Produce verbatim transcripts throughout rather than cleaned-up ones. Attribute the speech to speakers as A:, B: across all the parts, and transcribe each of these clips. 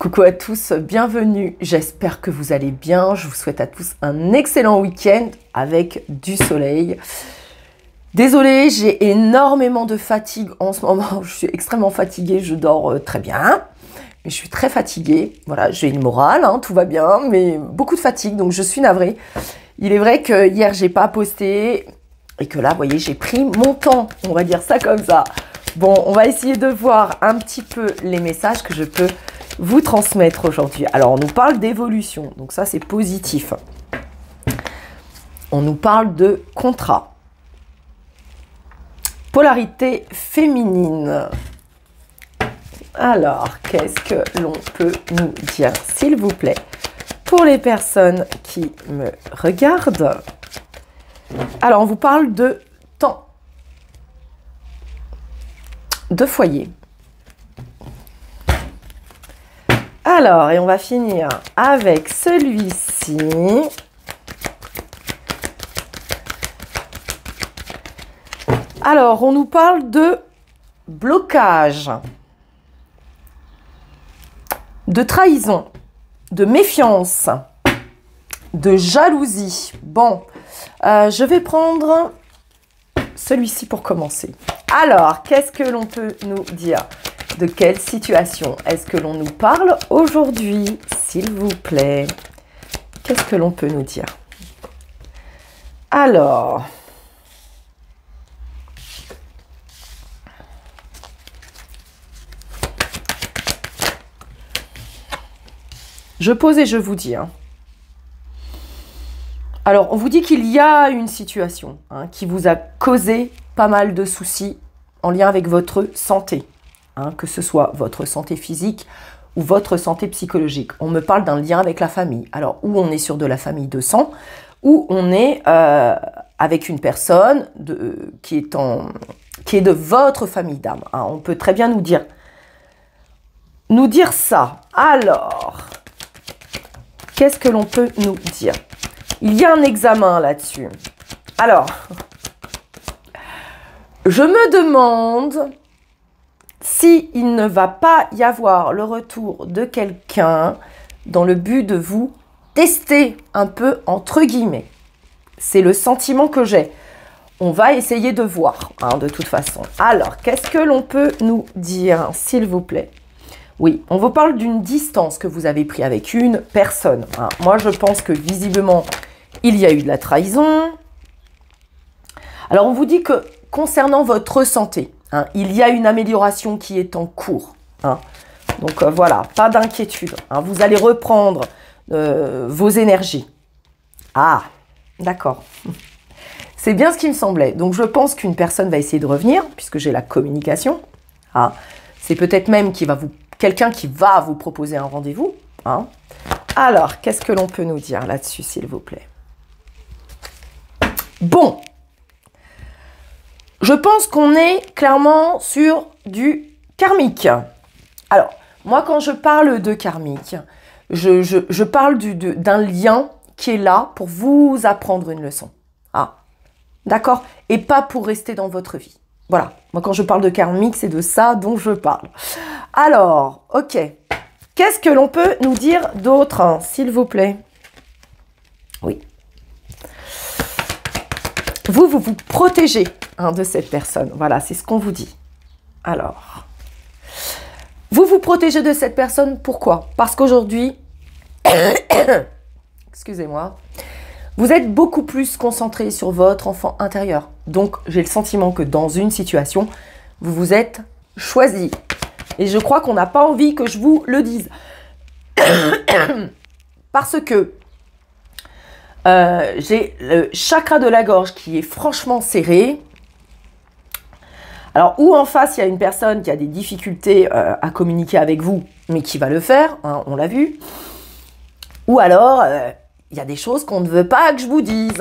A: Coucou à tous, bienvenue, j'espère que vous allez bien, je vous souhaite à tous un excellent week-end avec du soleil. Désolée, j'ai énormément de fatigue en ce moment, je suis extrêmement fatiguée, je dors euh, très bien, mais je suis très fatiguée, voilà, j'ai une morale, hein, tout va bien, mais beaucoup de fatigue, donc je suis navrée. Il est vrai que hier, j'ai pas posté et que là, vous voyez, j'ai pris mon temps, on va dire ça comme ça. Bon, on va essayer de voir un petit peu les messages que je peux vous transmettre aujourd'hui. Alors, on nous parle d'évolution, donc ça, c'est positif. On nous parle de contrat. Polarité féminine. Alors, qu'est-ce que l'on peut nous dire, s'il vous plaît, pour les personnes qui me regardent? Alors, on vous parle de temps, de foyer. Alors, et on va finir avec celui-ci. Alors, on nous parle de blocage, de trahison, de méfiance, de jalousie. Bon, euh, je vais prendre celui-ci pour commencer. Alors, qu'est-ce que l'on peut nous dire? De quelle situation est-ce que l'on nous parle aujourd'hui, s'il vous plaît? Qu'est-ce que l'on peut nous dire? Alors, je pose et je vous dis. Hein. Alors, on vous dit qu'il y a une situation hein, qui vous a causé pas mal de soucis en lien avec votre santé. Hein, que ce soit votre santé physique ou votre santé psychologique. On me parle d'un lien avec la famille. Alors, où on est sur de la famille de sang, ou on est euh, avec une personne de, qui, est en, qui est de votre famille d'âme. Hein. On peut très bien nous dire, nous dire ça. Alors, qu'est-ce que l'on peut nous dire? Il y a un examen là-dessus. Alors, je me demande si il ne va pas y avoir le retour de quelqu'un dans le but de vous tester un peu entre guillemets. C'est le sentiment que j'ai. On va essayer de voir, hein, de toute façon. Alors, qu'est-ce que l'on peut nous dire, s'il vous plaît? Oui, on vous parle d'une distance que vous avez prise avec une personne. Hein. Moi, je pense que visiblement, il y a eu de la trahison. Alors, on vous dit que concernant votre santé, hein, il y a une amélioration qui est en cours. Hein. Donc, euh, voilà, pas d'inquiétude. Hein. Vous allez reprendre euh, vos énergies. Ah, d'accord. C'est bien ce qui me semblait. Donc, je pense qu'une personne va essayer de revenir, puisque j'ai la communication. Ah, c'est peut-être même qui va vous, quelqu'un qui va vous proposer un rendez-vous. Hein. Alors, qu'est-ce que l'on peut nous dire là-dessus, s'il vous plaît? Bon. Je pense qu'on est clairement sur du karmique. Alors, moi, quand je parle de karmique, je, je, je parle d'un lien qui est là pour vous apprendre une leçon. Ah, d'accord? Et pas pour rester dans votre vie. Voilà. Moi, quand je parle de karmique, c'est de ça dont je parle. Alors, ok. Qu'est-ce que l'on peut nous dire d'autre, hein, s'il vous plaît? Oui. Vous, vous vous protégez hein, de cette personne. Voilà, c'est ce qu'on vous dit. Alors, vous vous protégez de cette personne, pourquoi? Parce qu'aujourd'hui, excusez-moi, vous êtes beaucoup plus concentré sur votre enfant intérieur. Donc, j'ai le sentiment que dans une situation, vous vous êtes choisi. Et je crois qu'on n'a pas envie que je vous le dise. Parce que Euh, j'ai le chakra de la gorge qui est franchement serré. Alors, ou en face, il y a une personne qui a des difficultés euh, à communiquer avec vous, mais qui va le faire, hein, on l'a vu. Ou alors, euh, il y a des choses qu'on ne veut pas que je vous dise.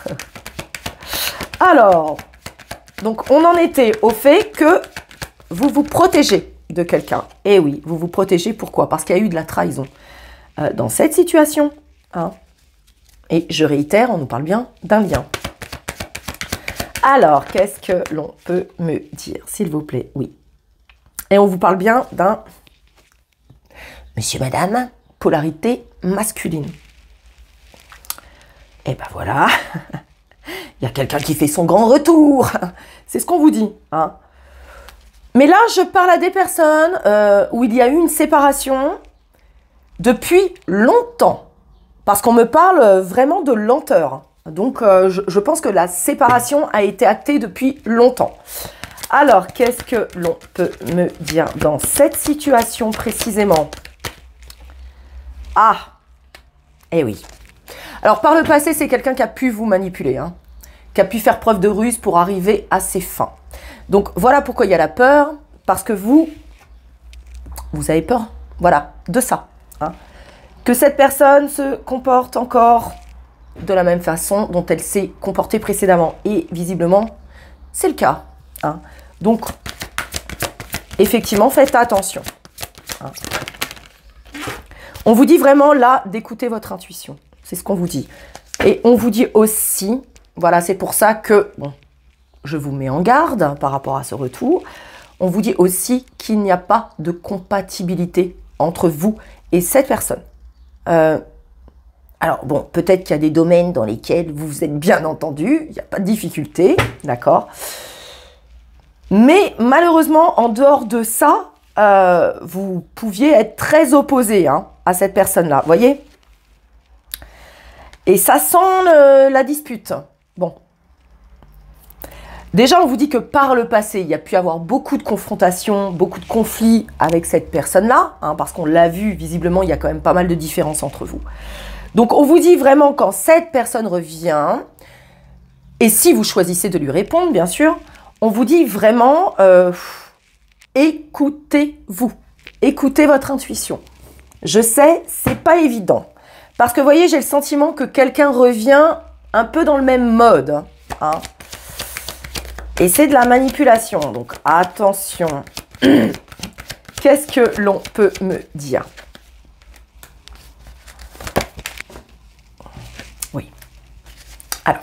A: Alors, donc, on en était au fait que vous vous protégez de quelqu'un. Et oui, vous vous protégez, pourquoi? Parce qu'il y a eu de la trahison euh, dans cette situation, hein. Et je réitère, on nous parle bien d'un lien. Alors, qu'est-ce que l'on peut me dire, s'il vous plaît? Oui. Et on vous parle bien d'un Monsieur, madame, polarité masculine. Et ben voilà, il y a quelqu'un qui fait son grand retour. C'est ce qu'on vous dit. Hein. Mais là, je parle à des personnes euh, où il y a eu une séparation depuis longtemps. Parce qu'on me parle vraiment de lenteur. Donc, euh, je, je pense que la séparation a été actée depuis longtemps. Alors, qu'est-ce que l'on peut me dire dans cette situation précisément? Ah, eh oui. Alors, par le passé, c'est quelqu'un qui a pu vous manipuler, hein, qui a pu faire preuve de ruse pour arriver à ses fins. Donc, voilà pourquoi il y a la peur, parce que vous, vous avez peur, voilà, de ça. Hein. Que cette personne se comporte encore de la même façon dont elle s'est comportée précédemment. Et visiblement, c'est le cas. Hein. Donc, effectivement, faites attention. Hein. On vous dit vraiment là d'écouter votre intuition. C'est ce qu'on vous dit. Et on vous dit aussi, voilà, c'est pour ça que, bon, je vous mets en garde par rapport à ce retour. On vous dit aussi qu'il n'y a pas de compatibilité entre vous et cette personne. Euh, alors, bon, peut-être qu'il y a des domaines dans lesquels vous vous êtes bien entendu, il n'y a pas de difficulté, d'accord? Mais malheureusement, en dehors de ça, euh, vous pouviez être très opposé hein, à cette personne-là, vous voyez? Et ça sent le, la dispute. Bon. Déjà, on vous dit que par le passé, il y a pu avoir beaucoup de confrontations, beaucoup de conflits avec cette personne-là, hein, parce qu'on l'a vu, visiblement, il y a quand même pas mal de différences entre vous. Donc, on vous dit vraiment quand cette personne revient, et si vous choisissez de lui répondre, bien sûr, on vous dit vraiment, euh, écoutez-vous, écoutez votre intuition. Je sais, c'est pas évident. Parce que, vous voyez, j'ai le sentiment que quelqu'un revient un peu dans le même mode. Hein. Et c'est de la manipulation. Donc, attention. Qu'est-ce que l'on peut me dire? Oui. Alors.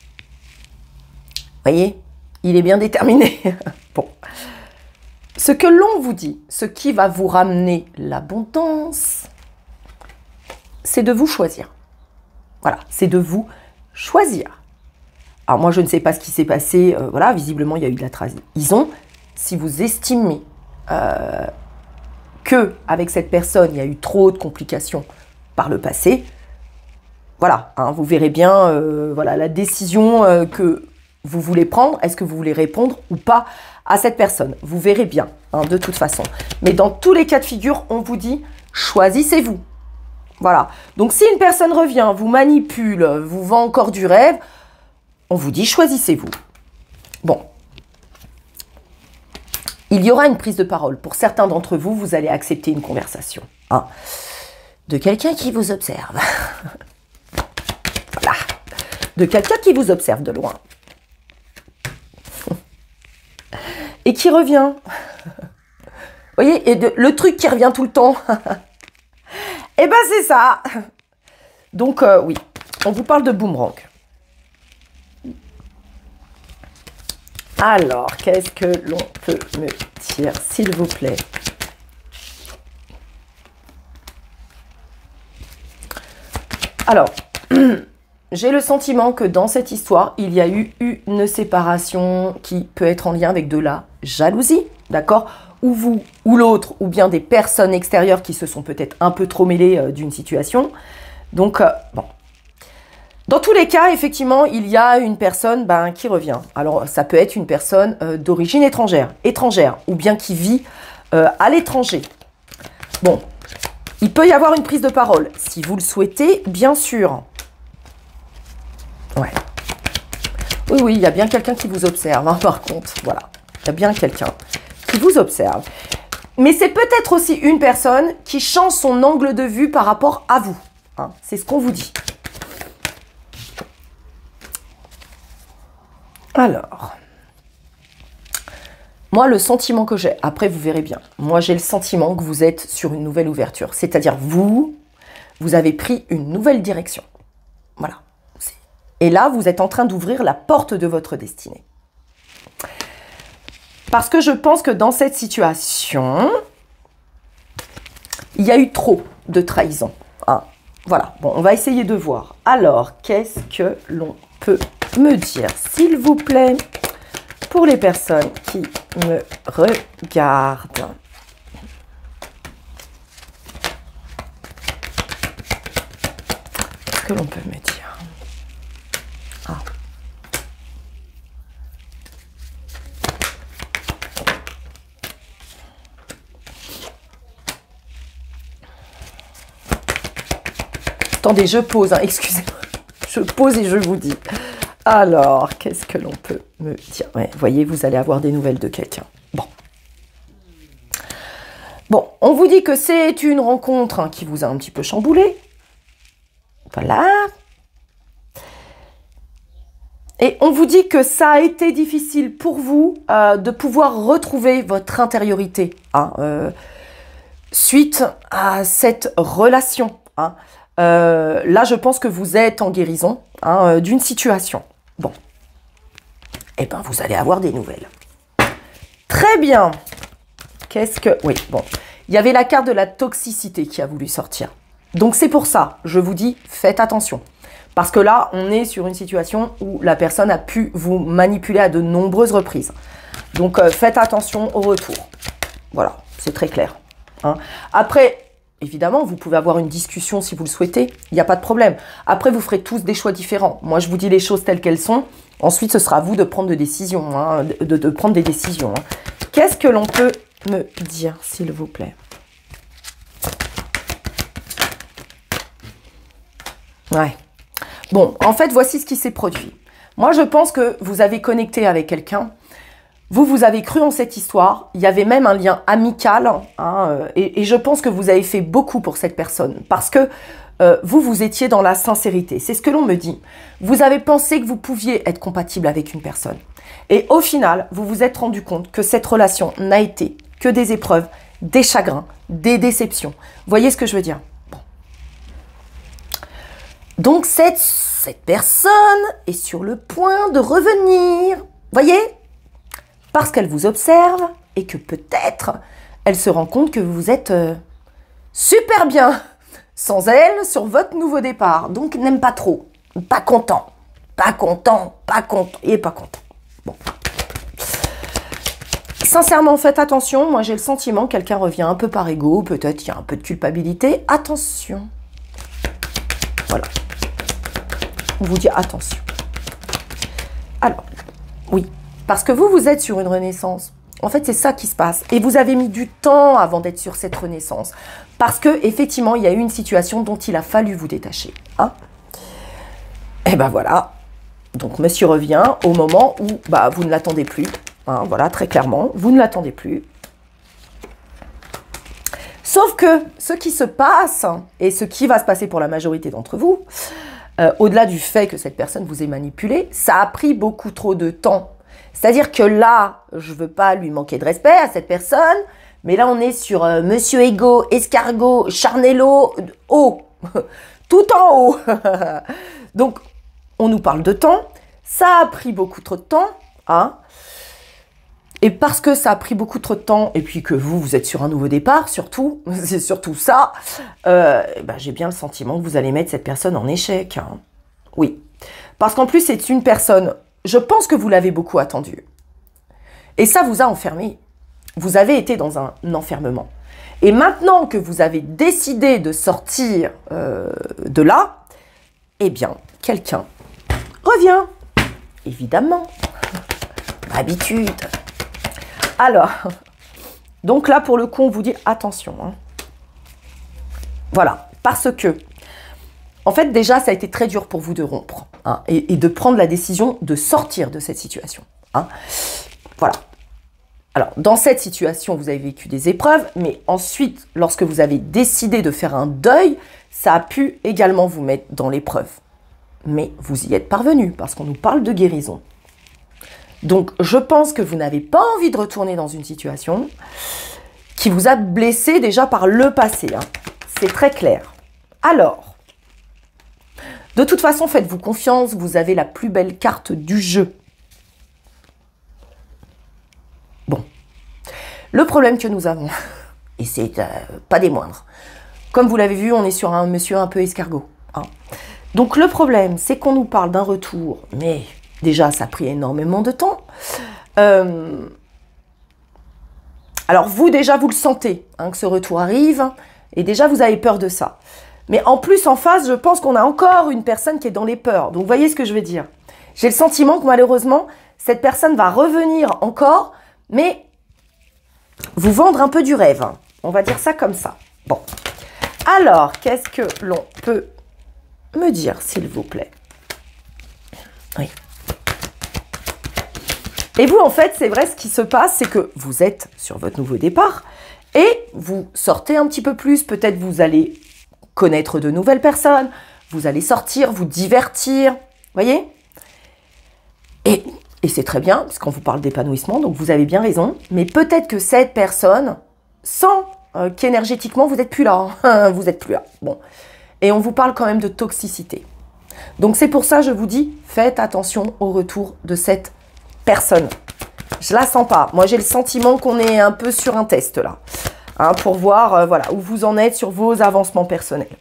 A: Vous voyez, il est bien déterminé. Bon. Ce que l'on vous dit, ce qui va vous ramener l'abondance, c'est de vous choisir. Voilà, c'est de vous choisir. Alors moi, je ne sais pas ce qui s'est passé. Euh, voilà, visiblement, il y a eu de la trahison. Si vous estimez euh, que avec cette personne, il y a eu trop de complications par le passé, voilà, hein, vous verrez bien euh, voilà, la décision euh, que vous voulez prendre. Est-ce que vous voulez répondre ou pas à cette personne? Vous verrez bien, hein, de toute façon. Mais dans tous les cas de figure, on vous dit, choisissez-vous. Voilà. Donc, si une personne revient, vous manipule, vous vend encore du rêve, on vous dit, choisissez-vous. Bon. Il y aura une prise de parole. Pour certains d'entre vous, vous allez accepter une conversation. Hein, de quelqu'un qui vous observe. Voilà. De quelqu'un qui vous observe de loin. Et qui revient. Vous voyez, et de, le truc qui revient tout le temps. Eh ben, c'est ça. Donc, euh, oui, on vous parle de boomerang. Alors, qu'est-ce que l'on peut me dire, s'il vous plaît? Alors, j'ai le sentiment que dans cette histoire, il y a eu une séparation qui peut être en lien avec de la jalousie, d'accord? Ou vous, ou l'autre, ou bien des personnes extérieures qui se sont peut-être un peu trop mêlées euh, d'une situation. Donc, euh, bon. Dans tous les cas, effectivement, il y a une personne ben, qui revient. Alors, ça peut être une personne euh, d'origine étrangère, étrangère, ou bien qui vit euh, à l'étranger. Bon, il peut y avoir une prise de parole, si vous le souhaitez, bien sûr. Ouais. Oui, oui, il y a bien quelqu'un qui vous observe, hein, par contre. Voilà, il y a bien quelqu'un qui vous observe. Mais c'est peut-être aussi une personne qui change son angle de vue par rapport à vous. Hein. C'est ce qu'on vous dit. Alors, moi, le sentiment que j'ai, après vous verrez bien, moi j'ai le sentiment que vous êtes sur une nouvelle ouverture. C'est-à-dire vous, vous avez pris une nouvelle direction. Voilà. Et là, vous êtes en train d'ouvrir la porte de votre destinée. Parce que je pense que dans cette situation, il y a eu trop de trahison. Hein. Voilà, bon, on va essayer de voir. Alors, qu'est-ce que l'on peut me dire, s'il vous plaît, pour les personnes qui me regardent? Qu'est-ce que l'on peut me dire? Ah. Attendez, je pose, hein, excusez-moi. Je pose et je vous dis. Alors, qu'est-ce que l'on peut me dire? Ouais, vous voyez, vous allez avoir des nouvelles de quelqu'un. Bon. Bon, on vous dit que c'est une rencontre hein, qui vous a un petit peu chamboulé. Voilà. Et on vous dit que ça a été difficile pour vous euh, de pouvoir retrouver votre intériorité hein, euh, suite à cette relation. Hein. Euh, là, je pense que vous êtes en guérison hein, euh, d'une situation. Bon. Eh bien, vous allez avoir des nouvelles. Très bien. Qu'est-ce que... Oui, bon. Il y avait la carte de la toxicité qui a voulu sortir. Donc, c'est pour ça, je vous dis, faites attention. Parce que là, on est sur une situation où la personne a pu vous manipuler à de nombreuses reprises. Donc, euh, faites attention au retour. Voilà, c'est très clair. Hein. Après... Évidemment, vous pouvez avoir une discussion si vous le souhaitez, il n'y a pas de problème. Après, vous ferez tous des choix différents. Moi, je vous dis les choses telles qu'elles sont. Ensuite, ce sera à vous de prendre des décisions. Hein, de, de prendre des décisions. Hein. Qu'est-ce que l'on peut me dire, s'il vous plaît? Ouais. Bon, en fait, voici ce qui s'est produit. Moi, je pense que vous avez connecté avec quelqu'un. Vous, vous avez cru en cette histoire, il y avait même un lien amical, hein, et, et je pense que vous avez fait beaucoup pour cette personne, parce que euh, vous, vous étiez dans la sincérité. C'est ce que l'on me dit. Vous avez pensé que vous pouviez être compatible avec une personne. Et au final, vous vous êtes rendu compte que cette relation n'a été que des épreuves, des chagrins, des déceptions. Vous voyez ce que je veux dire? Bon. Donc, cette, cette personne est sur le point de revenir. Voyez? Parce qu'elle vous observe et que peut-être elle se rend compte que vous êtes euh, super bien sans elle sur votre nouveau départ. Donc n'aime pas trop, pas content, pas content, pas content et pas content. Bon. Sincèrement, faites attention. Moi, j'ai le sentiment que quelqu'un revient un peu par ego. Peut-être il y a un peu de culpabilité. Attention. Voilà. On vous dit attention. Alors, oui. Parce que vous, vous êtes sur une renaissance. En fait, c'est ça qui se passe. Et vous avez mis du temps avant d'être sur cette renaissance. Parce que effectivement, il y a eu une situation dont il a fallu vous détacher. Hein? Et ben voilà. Donc, monsieur revient au moment où bah, vous ne l'attendez plus. Hein, voilà, très clairement. Vous ne l'attendez plus. Sauf que ce qui se passe, et ce qui va se passer pour la majorité d'entre vous, euh, au-delà du fait que cette personne vous ait manipulé, ça a pris beaucoup trop de temps. C'est-à-dire que là, je ne veux pas lui manquer de respect à cette personne, mais là, on est sur euh, Monsieur Ego, Escargot, Charnello, haut, tout en haut. Donc, on nous parle de temps. Ça a pris beaucoup trop de temps. Hein. Et parce que ça a pris beaucoup trop de temps, et puis que vous, vous êtes sur un nouveau départ, surtout, c'est surtout ça, euh, ben, j'ai bien le sentiment que vous allez mettre cette personne en échec. Hein. Oui. Parce qu'en plus, c'est une personne... Je pense que vous l'avez beaucoup attendu. Et ça vous a enfermé. Vous avez été dans un enfermement. Et maintenant que vous avez décidé de sortir euh, de là, eh bien, quelqu'un revient. Évidemment. Habitude. Alors, donc là, pour le coup, on vous dit attention. Hein. Voilà. Parce que... En fait, déjà, ça a été très dur pour vous de rompre hein, et, et de prendre la décision de sortir de cette situation. Hein. Voilà. Alors, dans cette situation, vous avez vécu des épreuves, mais ensuite, lorsque vous avez décidé de faire un deuil, ça a pu également vous mettre dans l'épreuve. Mais vous y êtes parvenu, parce qu'on nous parle de guérison. Donc, je pense que vous n'avez pas envie de retourner dans une situation qui vous a blessé déjà par le passé. Hein. C'est très clair. Alors, de toute façon, faites-vous confiance, vous avez la plus belle carte du jeu. Bon. Le problème que nous avons Et c'est euh, pas des moindres. Comme vous l'avez vu, on est sur un monsieur un peu escargot. Hein. Donc le problème, c'est qu'on nous parle d'un retour, mais déjà, ça a pris énormément de temps. Euh, alors vous, déjà, vous le sentez, hein, que ce retour arrive, et déjà, vous avez peur de ça. Mais en plus, en face, je pense qu'on a encore une personne qui est dans les peurs. Donc, vous voyez ce que je veux dire? J'ai le sentiment que malheureusement, cette personne va revenir encore, mais vous vendre un peu du rêve. On va dire ça comme ça. Bon. Alors, qu'est-ce que l'on peut me dire, s'il vous plaît? Oui. Et vous, en fait, c'est vrai, ce qui se passe, c'est que vous êtes sur votre nouveau départ et vous sortez un petit peu plus. Peut-être vous allez connaître de nouvelles personnes, vous allez sortir, vous divertir, voyez? Et, et c'est très bien, puisqu'on vous parle d'épanouissement, donc vous avez bien raison. Mais peut-être que cette personne sent euh, qu'énergétiquement, vous n'êtes plus là. Hein, vous n'êtes plus là. Bon. Et on vous parle quand même de toxicité. Donc c'est pour ça, je vous dis, faites attention au retour de cette personne. Je la sens pas. Moi, j'ai le sentiment qu'on est un peu sur un test, là. Hein, pour voir euh, voilà, où vous en êtes sur vos avancements personnels.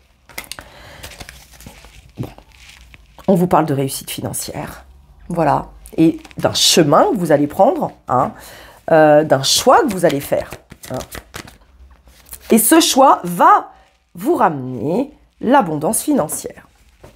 A: Bon. On vous parle de réussite financière. Voilà. Et d'un chemin que vous allez prendre. Hein, euh, d'un choix que vous allez faire. Hein. Et ce choix va vous ramener l'abondance financière.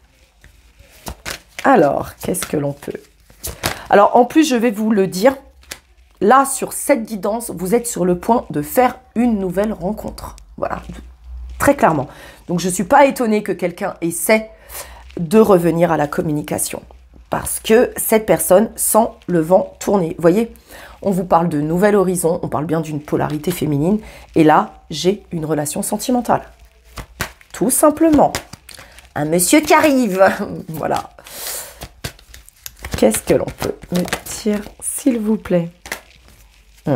A: Alors, qu'est-ce que l'on peut? Alors, en plus, je vais vous le dire, là, sur cette guidance, vous êtes sur le point de faire une nouvelle rencontre. Voilà, très clairement. Donc, je ne suis pas étonnée que quelqu'un essaie de revenir à la communication. Parce que cette personne sent le vent tourner. Vous voyez, on vous parle de nouvel horizon, on parle bien d'une polarité féminine. Et là, j'ai une relation sentimentale. Tout simplement. Un monsieur qui arrive. Voilà. Qu'est-ce que l'on peut me dire, s'il vous plaît? hum.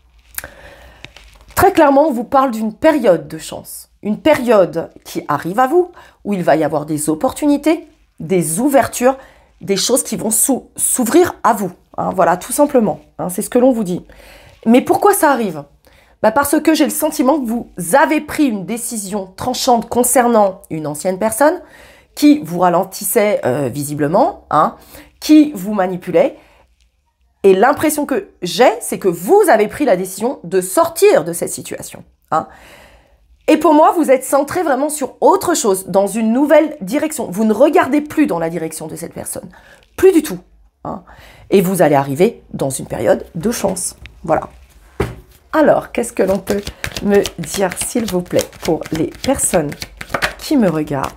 A: Très clairement, on vous parle d'une période de chance. Une période qui arrive à vous, où il va y avoir des opportunités, des ouvertures, des choses qui vont s'ouvrir à vous. Hein, voilà, tout simplement. Hein, c'est ce que l'on vous dit. Mais pourquoi ça arrive? Bah parce que j'ai le sentiment que vous avez pris une décision tranchante concernant une ancienne personne qui vous ralentissait euh, visiblement, hein, qui vous manipulait. Et l'impression que j'ai, c'est que vous avez pris la décision de sortir de cette situation. Hein. Et pour moi, vous êtes centré vraiment sur autre chose, dans une nouvelle direction. Vous ne regardez plus dans la direction de cette personne. Plus du tout. Hein. Et vous allez arriver dans une période de chance. Voilà. Alors, qu'est-ce que l'on peut me dire, s'il vous plaît, pour les personnes qui me regardent?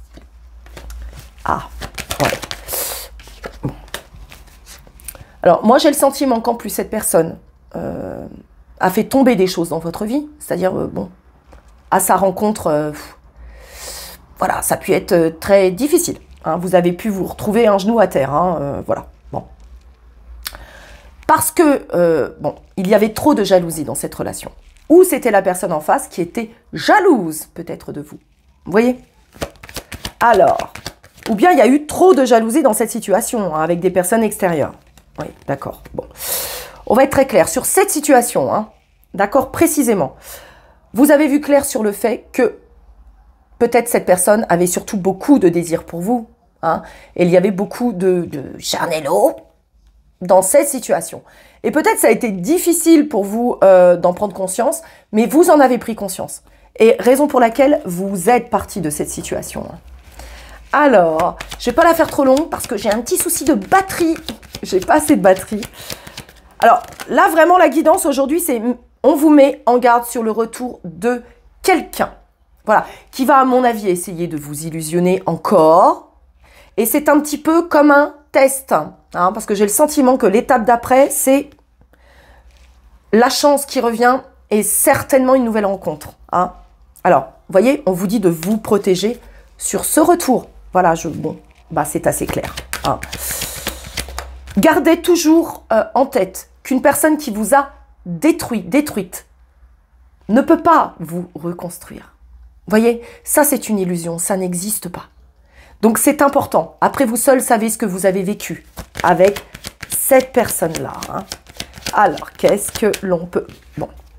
A: Ah, ouais. Bon. Alors, moi, j'ai le sentiment qu'en plus, cette personne euh, a fait tomber des choses dans votre vie. C'est-à-dire, euh, bon, à sa rencontre, euh, voilà, ça a pu être euh, très difficile. Hein. Vous avez pu vous retrouver un genou à terre. Hein, euh, voilà, bon. Parce que, euh, bon, il y avait trop de jalousie dans cette relation. Ou c'était la personne en face qui était jalouse, peut-être, de vous. Vous voyez? Alors, ou bien il y a eu trop de jalousie dans cette situation, hein, avec des personnes extérieures. Oui, d'accord. Bon. On va être très clair sur cette situation, hein, d'accord, précisément. Vous avez vu clair sur le fait que peut-être cette personne avait surtout beaucoup de désir pour vous. Hein, et il y avait beaucoup de, de charnello dans cette situation. Et peut-être ça a été difficile pour vous euh, d'en prendre conscience, mais vous en avez pris conscience. Et raison pour laquelle vous êtes parti de cette situation. Alors, je ne vais pas la faire trop longue parce que j'ai un petit souci de batterie. J'ai pas assez de batterie. Alors, là, vraiment, la guidance aujourd'hui, c'est on vous met en garde sur le retour de quelqu'un. Voilà, qui va, à mon avis, essayer de vous illusionner encore. Et c'est un petit peu comme un test. Hein, parce que j'ai le sentiment que l'étape d'après, c'est la chance qui revient et certainement une nouvelle rencontre. Hein. Alors, vous voyez, on vous dit de vous protéger sur ce retour. Voilà, je, bon, bah c'est assez clair. Hein. Gardez toujours euh, en tête qu'une personne qui vous a détruit, détruite, ne peut pas vous reconstruire. Vous voyez, ça c'est une illusion, ça n'existe pas. Donc c'est important. Après, vous seul savez ce que vous avez vécu avec cette personne-là. Hein. Alors, qu'est-ce que l'on peut... Bon,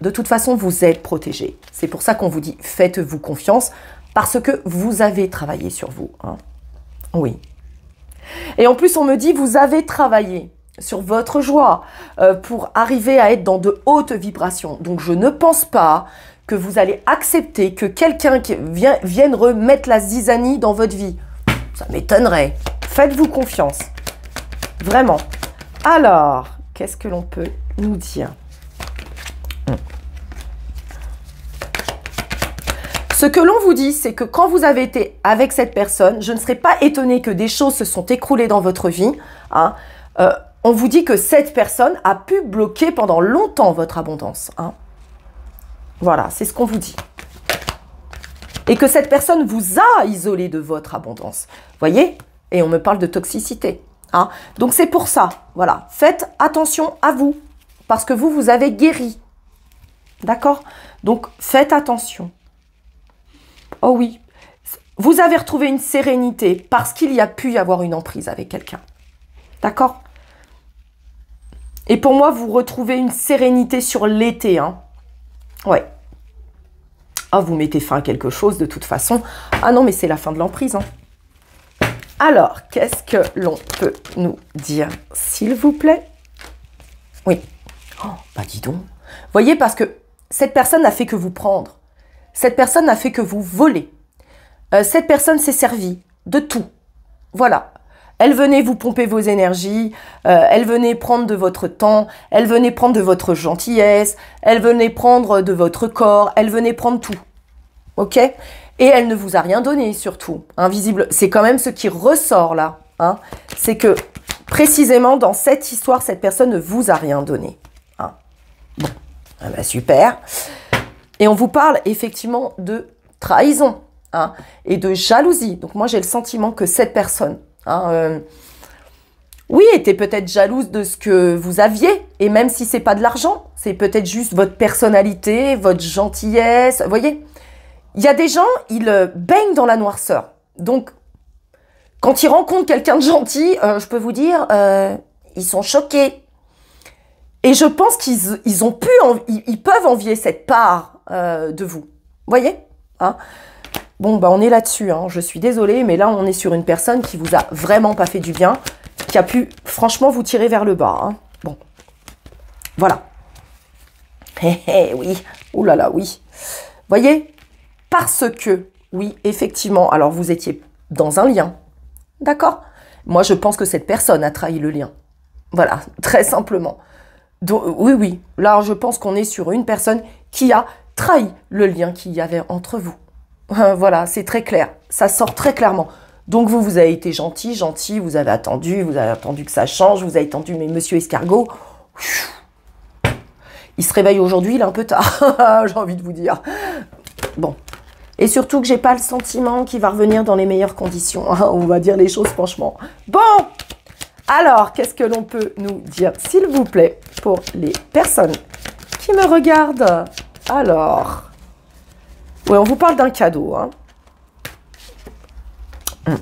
A: de toute façon, vous êtes protégé. C'est pour ça qu'on vous dit, faites-vous confiance, parce que vous avez travaillé sur vous. Hein. Oui. Et en plus, on me dit, vous avez travaillé sur votre joie euh, pour arriver à être dans de hautes vibrations. Donc, je ne pense pas que vous allez accepter que quelqu'un vient, vienne remettre la zizanie dans votre vie. Ça m'étonnerait. Faites-vous confiance. Vraiment. Alors, qu'est-ce que l'on peut nous dire ? Ce que l'on vous dit, c'est que quand vous avez été avec cette personne, je ne serais pas étonnée que des choses se sont écroulées dans votre vie. Hein. Euh, on vous dit que cette personne a pu bloquer pendant longtemps votre abondance. Hein. Voilà, c'est ce qu'on vous dit. Et que cette personne vous a isolé de votre abondance. Voyez? Et on me parle de toxicité. Hein. Donc c'est pour ça, voilà. Faites attention à vous. Parce que vous, vous avez guéri. D'accord? Donc faites attention. Oh oui, vous avez retrouvé une sérénité parce qu'il y a pu y avoir une emprise avec quelqu'un. D'accord? Et pour moi, vous retrouvez une sérénité sur l'été. Hein. Ouais. Ah, vous mettez fin à quelque chose de toute façon. Ah non, mais c'est la fin de l'emprise. Hein. Alors, qu'est-ce que l'on peut nous dire, s'il vous plaît? Oui. Oh, bah dis donc. Voyez, parce que cette personne n'a fait que vous prendre. Cette personne n'a fait que vous voler. Euh, cette personne s'est servie de tout. Voilà. Elle venait vous pomper vos énergies, euh, elle venait prendre de votre temps, elle venait prendre de votre gentillesse, elle venait prendre de votre corps, elle venait prendre tout. Ok? Et elle ne vous a rien donné, surtout. Invisible. C'est quand même ce qui ressort là. Hein. C'est que, précisément, dans cette histoire, cette personne ne vous a rien donné. Hein. Bon. Ah bah, super. Et on vous parle effectivement de trahison hein, et de jalousie. Donc moi, j'ai le sentiment que cette personne, hein, euh, oui, était peut-être jalouse de ce que vous aviez. Et même si c'est pas de l'argent, c'est peut-être juste votre personnalité, votre gentillesse. Vous voyez, il y a des gens, ils euh, baignent dans la noirceur. Donc, quand ils rencontrent quelqu'un de gentil, euh, je peux vous dire, euh, ils sont choqués. Et je pense qu'ils ils ont pu, ils, ils peuvent envier cette part Euh, de vous. Voyez hein. Bon, bah on est là-dessus. Hein. Je suis désolée, mais là, on est sur une personne qui vous a vraiment pas fait du bien, qui a pu, franchement, vous tirer vers le bas. Hein. Bon. Voilà. Hé hé, oui. Ouh là là, oui. Voyez? Parce que, oui, effectivement, alors vous étiez dans un lien. D'accord? Moi, je pense que cette personne a trahi le lien. Voilà, très simplement. Donc, oui, oui. Là, je pense qu'on est sur une personne qui a trahi le lien qu'il y avait entre vous. Voilà, c'est très clair. Ça sort très clairement. Donc, vous, vous avez été gentil, gentil, vous avez attendu, vous avez attendu que ça change, vous avez attendu, mais monsieur Escargot, il se réveille aujourd'hui, il est un peu tard, j'ai envie de vous dire. Bon. Et surtout que j'ai pas le sentiment qu'il va revenir dans les meilleures conditions. On va dire les choses franchement. Bon. Alors, qu'est-ce que l'on peut nous dire, s'il vous plaît, pour les personnes qui me regardent? Alors, oui, on vous parle d'un cadeau. Hein. Hum.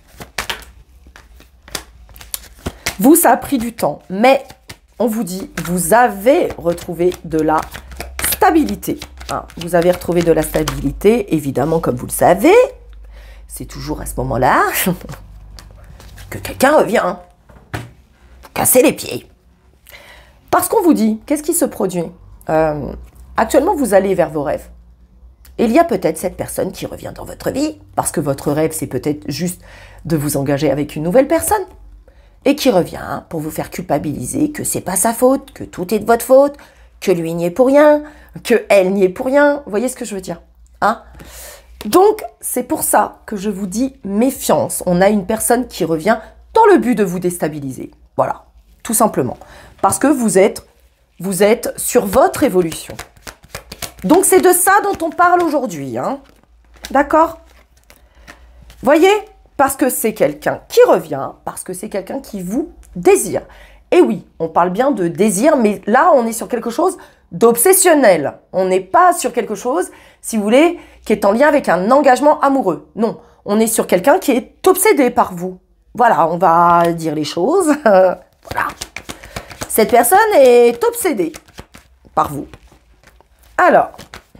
A: Vous, ça a pris du temps, mais on vous dit, vous avez retrouvé de la stabilité. Hein. Vous avez retrouvé de la stabilité, évidemment, comme vous le savez. C'est toujours à ce moment-là que quelqu'un revient. Casser les pieds. Parce qu'on vous dit, qu'est-ce qui se produit euh, Actuellement, vous allez vers vos rêves. Et il y a peut-être cette personne qui revient dans votre vie, parce que votre rêve, c'est peut-être juste de vous engager avec une nouvelle personne, et qui revient pour vous faire culpabiliser que c'est pas sa faute, que tout est de votre faute, que lui n'y est pour rien, que elle n'y est pour rien. Vous voyez ce que je veux dire hein? Donc, c'est pour ça que je vous dis méfiance. On a une personne qui revient dans le but de vous déstabiliser. Voilà, tout simplement. Parce que vous êtes, vous êtes sur votre évolution. Donc, c'est de ça dont on parle aujourd'hui. Hein. D'accord? Voyez? Parce que c'est quelqu'un qui revient, parce que c'est quelqu'un qui vous désire. Et oui, on parle bien de désir, mais là, on est sur quelque chose d'obsessionnel. On n'est pas sur quelque chose, si vous voulez, qui est en lien avec un engagement amoureux. Non, on est sur quelqu'un qui est obsédé par vous. Voilà, on va dire les choses. Voilà. Cette personne est obsédée par vous. Alors,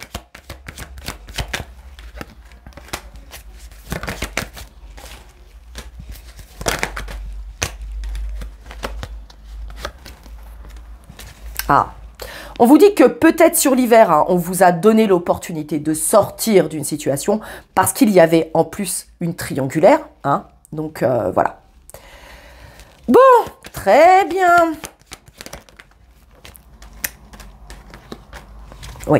A: ah, on vous dit que peut-être sur l'hiver, hein, on vous a donné l'opportunité de sortir d'une situation parce qu'il y avait en plus une triangulaire. Hein, donc, euh, voilà. Bon, très bien. Oui.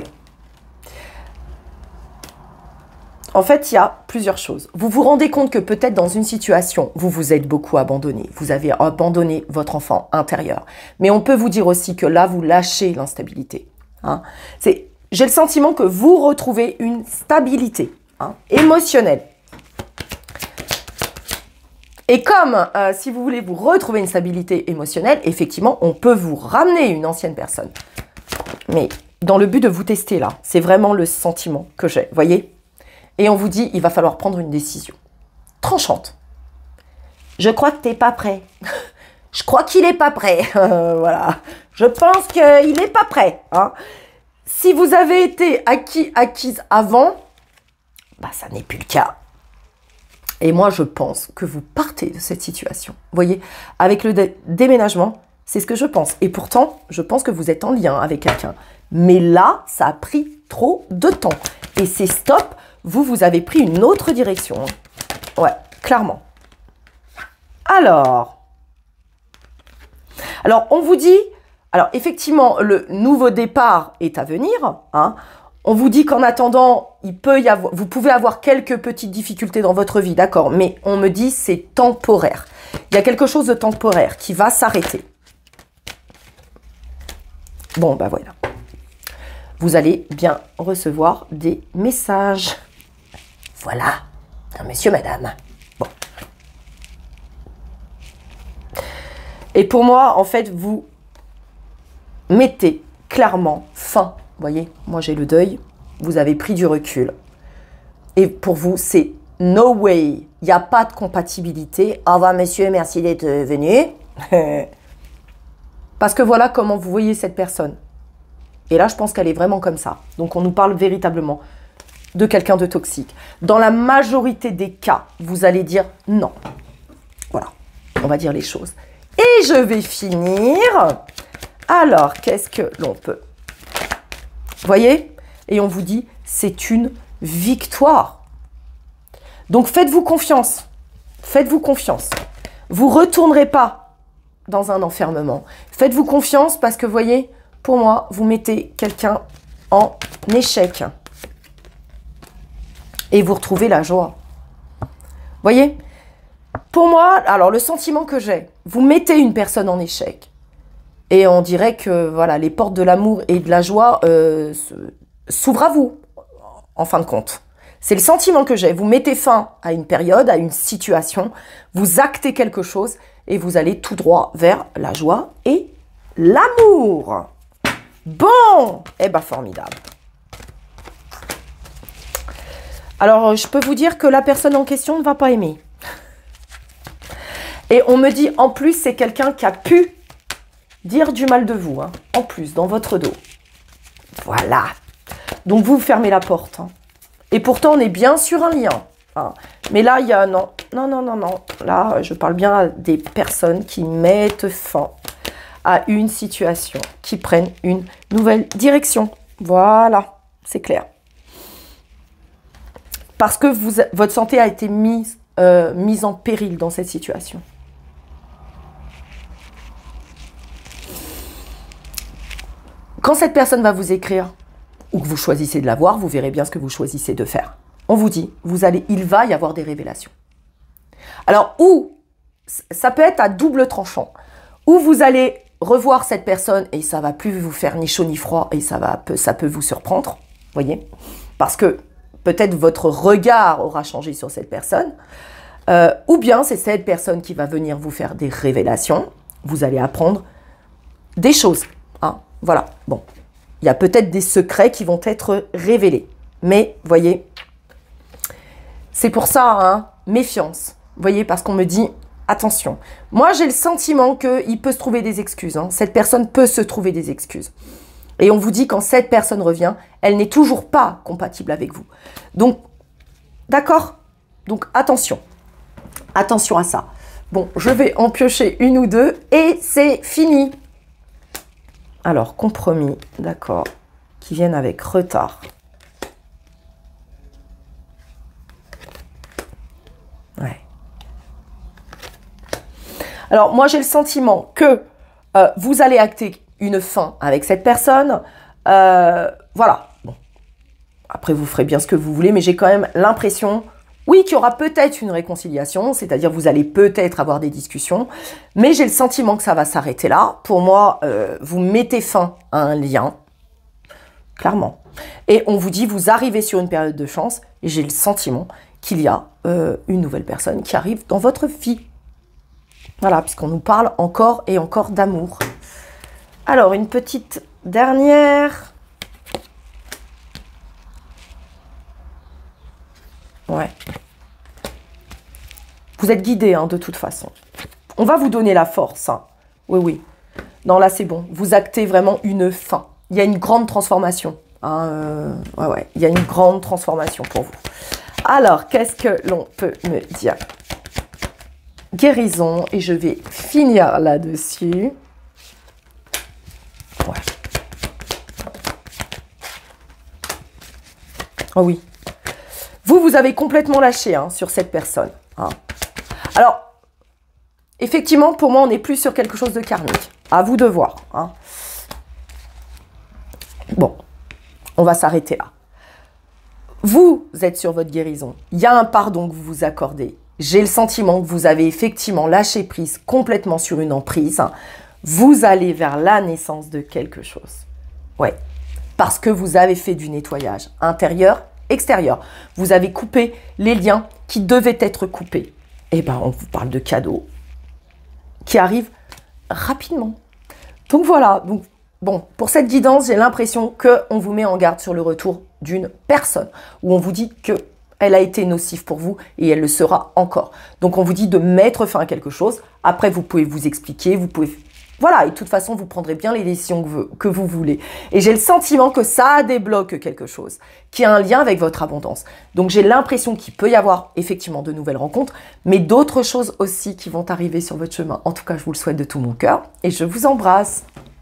A: En fait, il y a plusieurs choses. Vous vous rendez compte que peut-être dans une situation, vous vous êtes beaucoup abandonné. Vous avez abandonné votre enfant intérieur. Mais on peut vous dire aussi que là, vous lâchez l'instabilité. Hein. C'est, j'ai le sentiment que vous retrouvez une stabilité hein, émotionnelle. Et comme, euh, si vous voulez vous retrouver une stabilité émotionnelle, effectivement, on peut vous ramener une ancienne personne. Mais dans le but de vous tester, là, c'est vraiment le sentiment que j'ai, voyez ? Et on vous dit, il va falloir prendre une décision tranchante. Je crois que tu n'es pas prêt. Je crois qu'il n'est pas prêt. Euh, voilà. Je pense qu'il n'est pas prêt. Hein. Si vous avez été acquis, acquise avant, bah, ça n'est plus le cas. Et moi, je pense que vous partez de cette situation. Vous voyez, avec le dé déménagement, c'est ce que je pense. Et pourtant, je pense que vous êtes en lien avec quelqu'un. Mais là, ça a pris trop de temps. Et c'est stop. Vous, vous avez pris une autre direction. Ouais, clairement. Alors, alors on vous dit, alors effectivement, le nouveau départ est à venir. Hein. On vous dit qu'en attendant, il peut y avoir, vous pouvez avoir quelques petites difficultés dans votre vie, d'accord. Mais on me dit c'est temporaire. Il y a quelque chose de temporaire qui va s'arrêter. Bon, ben voilà. Vous allez bien recevoir des messages. Voilà, un monsieur, madame. Bon. Et pour moi, en fait, vous mettez clairement fin. Vous voyez, moi j'ai le deuil, vous avez pris du recul. Et pour vous, c'est no way. Il n'y a pas de compatibilité. Au revoir, monsieur, merci d'être venu. Parce que voilà comment vous voyez cette personne. Et là, je pense qu'elle est vraiment comme ça. Donc, on nous parle véritablement de quelqu'un de toxique. Dans la majorité des cas, vous allez dire non. Voilà, on va dire les choses. Et je vais finir. Alors, qu'est-ce que l'on peut? Vous voyez? Et on vous dit, c'est une victoire. Donc, faites-vous confiance. Faites-vous confiance. Vous ne retournerez pas dans un enfermement. Faites-vous confiance parce que, vous voyez, pour moi, vous mettez quelqu'un en échec. Et vous retrouvez la joie. Vous voyez? Pour moi, alors le sentiment que j'ai, vous mettez une personne en échec. Et on dirait que voilà, les portes de l'amour et de la joie euh, s'ouvrent à vous, en fin de compte. C'est le sentiment que j'ai. Vous mettez fin à une période, à une situation, vous actez quelque chose et vous allez tout droit vers la joie et l'amour. Bon, eh bien formidable. Alors, je peux vous dire que la personne en question ne va pas aimer. Et on me dit, en plus, c'est quelqu'un qui a pu dire du mal de vous, hein, en plus, dans votre dos. Voilà. Donc, vous fermez la porte. Hein. Et pourtant, on est bien sur un lien. Hein. Mais là, il y a... Non, non, non, non, non. Là, je parle bien à des personnes qui mettent fin à une situation, qui prennent une nouvelle direction. Voilà, c'est clair. Parce que vous, votre santé a été mise, euh, mise en péril dans cette situation. Quand cette personne va vous écrire, ou que vous choisissez de la voir, vous verrez bien ce que vous choisissez de faire. On vous dit, vous allez, il va y avoir des révélations. Alors, ou, ça peut être à double tranchant, ou vous allez revoir cette personne et ça va plus vous faire ni chaud ni froid et ça, va, ça peut vous surprendre, voyez, parce que peut-être votre regard aura changé sur cette personne, euh, ou bien c'est cette personne qui va venir vous faire des révélations, vous allez apprendre des choses, hein, voilà, bon, il y a peut-être des secrets qui vont être révélés, mais, voyez, c'est pour ça, hein, méfiance, voyez, parce qu'on me dit, attention, moi j'ai le sentiment qu'il peut se trouver des excuses, hein, cette personne peut se trouver des excuses, Et on vous dit quand cette personne revient, elle n'est toujours pas compatible avec vous. Donc, d'accord? Donc, attention. Attention à ça. Bon, je vais en piocher une ou deux et c'est fini. Alors, compromis, d'accord, qui viennent avec retard. Ouais. Alors, moi, j'ai le sentiment que euh, vous allez acter une fin avec cette personne. Euh, voilà. Bon. Après, vous ferez bien ce que vous voulez, mais j'ai quand même l'impression, oui, qu'il y aura peut-être une réconciliation, c'est-à-dire vous allez peut-être avoir des discussions, mais j'ai le sentiment que ça va s'arrêter là. Pour moi, euh, vous mettez fin à un lien, clairement. Et on vous dit, vous arrivez sur une période de chance, et j'ai le sentiment qu'il y a euh, une nouvelle personne qui arrive dans votre vie. Voilà, puisqu'on nous parle encore et encore d'amour. Alors, une petite dernière. Ouais. Vous êtes guidé, hein, de toute façon. On va vous donner la force. Hein. Oui, oui. Non, là, c'est bon. Vous actez vraiment une fin. Il y a une grande transformation. Hein, euh, ouais, ouais. Il y a une grande transformation pour vous. Alors, qu'est-ce que l'on peut me dire? Guérison. Et je vais finir là-dessus. Ouais. Oh oui. Vous, vous avez complètement lâché hein, sur cette personne. Hein. Alors, effectivement, pour moi, on n'est plus sur quelque chose de karmique. À vous de voir. Hein. Bon, on va s'arrêter là. Vous êtes sur votre guérison. Il y a un pardon que vous vous accordez. J'ai le sentiment que vous avez effectivement lâché prise complètement sur une emprise. Vous allez vers la naissance de quelque chose. Ouais, parce que vous avez fait du nettoyage intérieur, extérieur. Vous avez coupé les liens qui devaient être coupés. Eh bien, on vous parle de cadeaux qui arrivent rapidement. Donc voilà, donc, bon, pour cette guidance, j'ai l'impression qu'on vous met en garde sur le retour d'une personne, où on vous dit qu'elle a été nocive pour vous et elle le sera encore. Donc on vous dit de mettre fin à quelque chose. Après, vous pouvez vous expliquer, vous pouvez... Voilà, et de toute façon, vous prendrez bien les décisions que vous, que vous voulez. Et j'ai le sentiment que ça débloque quelque chose, qui a un lien avec votre abondance. Donc j'ai l'impression qu'il peut y avoir effectivement de nouvelles rencontres, mais d'autres choses aussi qui vont arriver sur votre chemin. En tout cas, je vous le souhaite de tout mon cœur et je vous embrasse.